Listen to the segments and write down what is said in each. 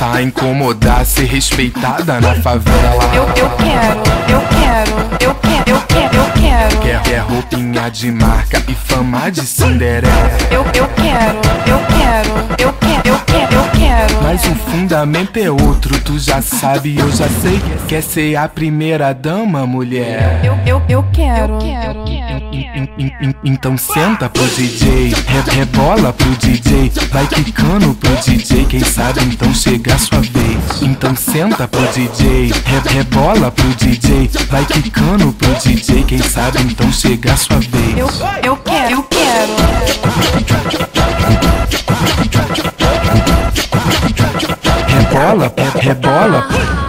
passar, incomodar, ser respeitada na favela. Eu quero. Quer roupinha de marca e fama de Cinderela. Eu quero. Mas o fundamento é outro, tu já sabe, eu já sei. Quer ser a primeira dama, mulher? Eu quero. Então senta pro DJ, rebola pro DJ, vai quicando pro DJ, quem sabe então chega a sua vez. Então senta pro DJ, rebola pro DJ, vai quicando pro DJ, quem sabe então chega a sua vez. Eu quero. Rebola, rebola.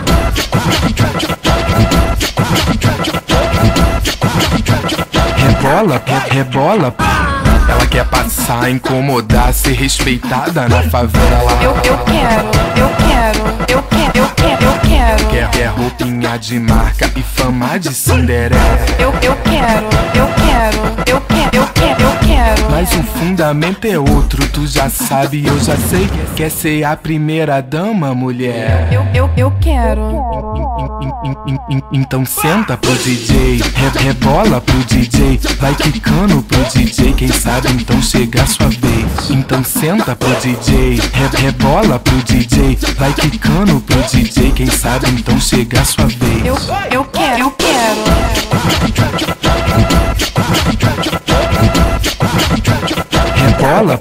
Rebola. Ela quer passar, incomodar, ser respeitada na favela. Eu quero. Quer roupinha de marca e fama de Cinderela. Eu quero. Mas o fundamento é outro, tu já sabe, eu já sei. Quer ser a primeira dama, mulher? Eu quero. Então senta pro DJ, rebola pro DJ, vai quicando pro DJ, quem sabe então chega a sua vez. Então senta pro DJ, rebola pro DJ, vai quicando pro DJ, quem sabe então chega a sua vez. Eu quero. Rebola.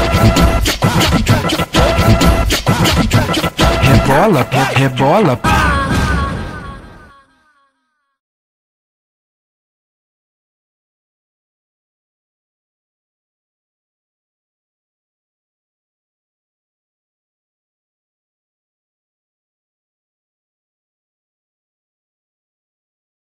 Rebola.